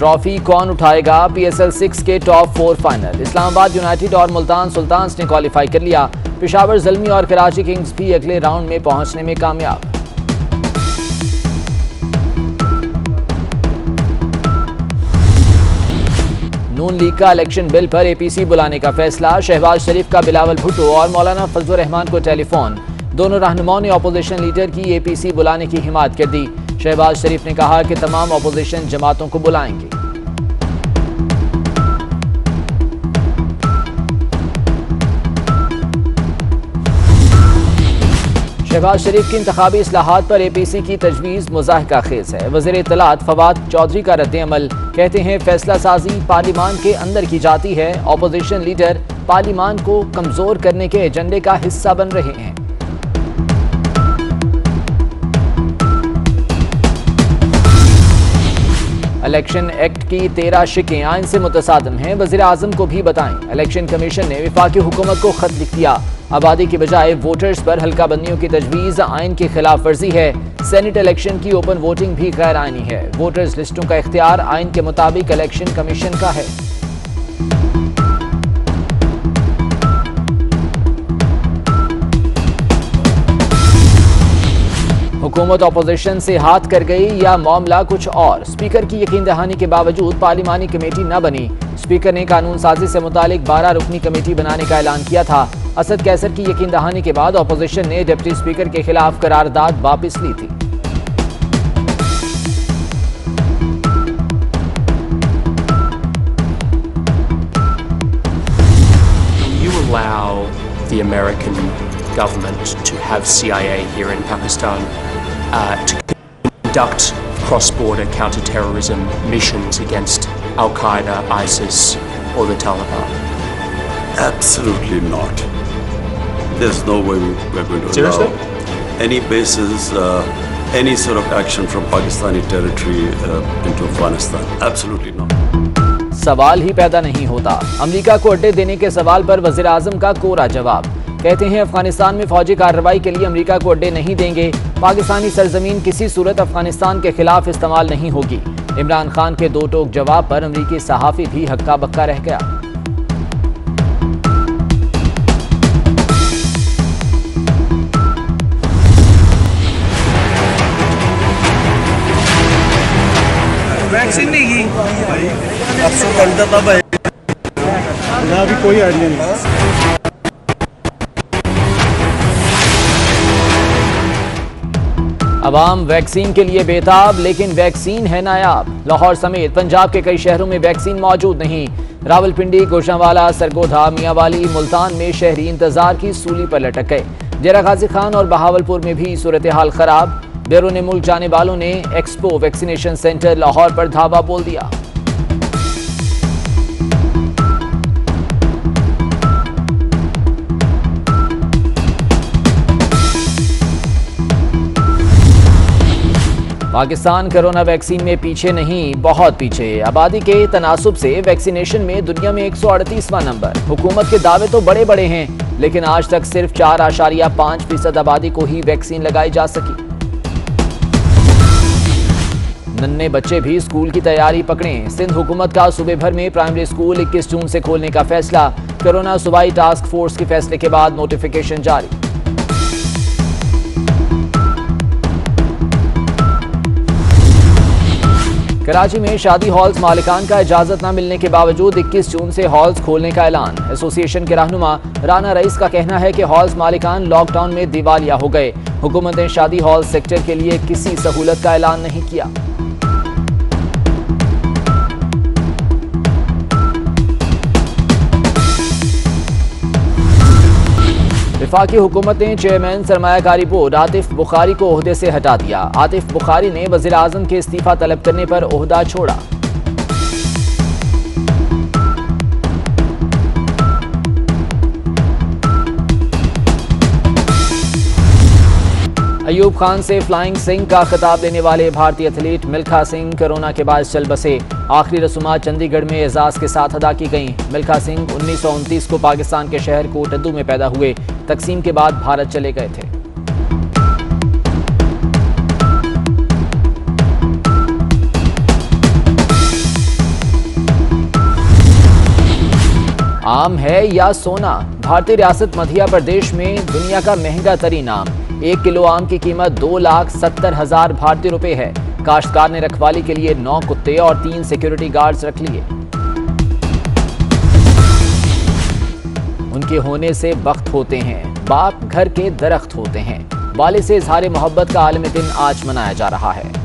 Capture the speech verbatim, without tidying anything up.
Trophy कौन उठाएगा? PSL six के top four final. Islamabad United और मुल्तान सुल्तान्स ने क्वालिफाई कर लिया। पेशावर ज़ल्मी और कराची किंग्स भी अगले राउंड में पहुंचने में कामयाब। नून लीग का इलेक्शन बिल पर एपीसी बुलाने का फैसला। शहबाज शरीफ का बिलावल भुट्टो और मौलाना फजलुर रहमान को टेलीफोन। दोनों रहनुमाओं ने अपोजिशन लीडर की एपीसी बुलाने की हिमायत कर दी। शहबाज शरीफ ने कहा कि तमाम अपोजिशन जमातों को बुलाएंगे। शहबाज शरीफ की इंतखाबी इस्लाहात पर एपीसी की तजवीज़ मुज़ाहिका खेज है। वज़ीर इत्तलात फवाद चौधरी का रद्द-ए-अमल। कहते हैं फैसला साजी पार्लिमान के अंदर की जाती है। अपोजिशन लीडर पार्लिमान को कमजोर करने के एजेंडे का हिस्सा बन रहे हैं। इलेक्शन एक्ट की तेरह शिकें आइन से मुतसादम हैं। वज़ीर आज़म को भी बताएं। इलेक्शन कमीशन ने विफाकी हुकूमत को खत लिख दिया। आबादी की बजाय वोटर्स पर हल्का बंदियों की तजवीज़ आइन की खिलाफ वर्जी है। सेनेट इलेक्शन की ओपन वोटिंग भी गैर आइनी है। वोटर्स लिस्टों का इख्तियार आइन के मुताबिक इलेक्शन कमीशन का है। हुकूमत अपोजिशन से हाथ कर गई या मामला कुछ और? स्पीकर की यकीन दहानी के बावजूद पार्लिमानी कमेटी न बनी। स्पीकर ने कानून साजी से मुतालिक बारह रुकनी कमेटी बनाने का ऐलान किया था। असद कैसर की यकीन दहानी के बाद अपोजिशन ने डिप्टी स्पीकर के खिलाफ करारदाद वापस ली थी। You allow the American government to have C I A here in Pakistan uh, to conduct cross-border counter-terrorism missions against Al-Qaeda, ISIS or the Taliban? Absolutely not. There's no way we're going to Seriously? allow any bases, uh, any sort of action from Pakistani territory uh, into Afghanistan. Absolutely not. सवाल ही पैदा नहीं होता। America को अड्डे देने के सवाल पर वज़ीर आज़म का कोरा जवाब। कहते हैं अफगानिस्तान में फौजी कार्रवाई के लिए अमेरिका को अड्डे नहीं देंगे। पाकिस्तानी सरजमीन किसी सूरत अफगानिस्तान के खिलाफ इस्तेमाल नहीं होगी। इमरान खान के दो टोक जवाब पर अमेरिकी सहाफ़ी भी हक्का बक्का रह गया। वैक्सीन नहीं की अभी कोई आइडिया नहीं। अवाम वैक्सीन के लिए बेताब, लेकिन वैक्सीन है नायाब। लाहौर समेत पंजाब के कई शहरों में वैक्सीन मौजूद नहीं। रावलपिंडी, गोशावाला, सरगोधा, मियांवाली, मुल्तान में शहरी इंतजार की सूली पर लटक गए। डेरा गाजी खान और बहावलपुर में भी सूरत हाल खराब। बैरून मुल्क जाने वालों ने एक्सपो वैक्सीनेशन सेंटर लाहौर पर धावा बोल दिया। पाकिस्तान कोरोना वैक्सीन में पीछे नहीं, बहुत पीछे। आबादी के तनासुब से वैक्सीनेशन में दुनिया में एक सौ अड़तीसवां नंबर। हुकूमत के दावे तो बड़े बड़े हैं, लेकिन आज तक सिर्फ चार आशारिया पांच फीसद आबादी को ही वैक्सीन लगाई जा सकी। नन्हे बच्चे भी स्कूल की तैयारी पकड़ें। सिंध हुकूमत का सूबे भर में प्राइमरी स्कूल इक्कीस जून से खोलने का फैसला। कोरोना सूबाई टास्क फोर्स के फैसले के बाद नोटिफिकेशन जारी। कराची में शादी हॉल्स मालिकान का इजाजत न मिलने के बावजूद इक्कीस जून से हॉल्स खोलने का ऐलान। एसोसिएशन के रहनुमा राना रईस का कहना है कि हॉल्स मालिकान लॉकडाउन में दिवालिया हो गए। हुकूमत ने शादी हॉल सेक्टर के लिए किसी सहूलत का ऐलान नहीं किया। वफाकी हुकूमत ने चेयरमैन सरमायाकारी बोर्ड आतिफ बुखारी को ओहदे से हटा दिया। आतिफ बुखारी ने वज़ीर आज़म के इस्तीफा तलब करने पर ओहदा छोड़ा। अयूब खान से फ्लाइंग सिंह का खिताब लेने वाले भारतीय एथलीट मिल्खा सिंह कोरोना के बाद चल बसे। आखिरी रसूमात चंडीगढ़ में एजाज के साथ अदा की गईं। मिल्खा सिंह उन्नीस सौ उनतीस को पाकिस्तान के शहर कोटद्दू में पैदा हुए। तकसीम के बाद भारत चले गए थे। आम है या सोना? भारतीय रियासत मध्य प्रदेश में दुनिया का महंगा तरीन आम। एक किलो आम की कीमत दो लाख सत्तर हजार भारतीय रुपए है। काश्तकार ने रखवाली के लिए नौ कुत्ते और तीन सिक्योरिटी गार्ड्स रख लिए। उनके होने से बख्त होते हैं, बाप घर के दरख्त होते हैं। वाले से इजहार मोहब्बत का आलमी दिन आज मनाया जा रहा है।